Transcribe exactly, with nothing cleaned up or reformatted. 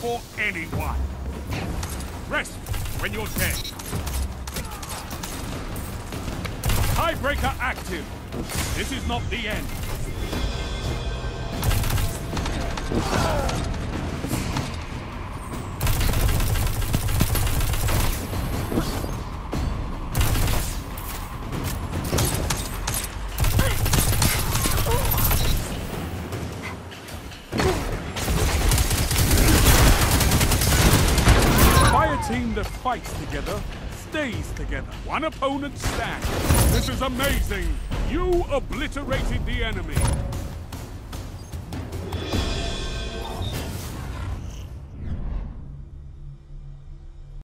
for anyone. Rest when you're dead. Tiebreaker active. This is not the end. Team that fights together stays together. One opponent stands. This is amazing. You obliterated the enemy.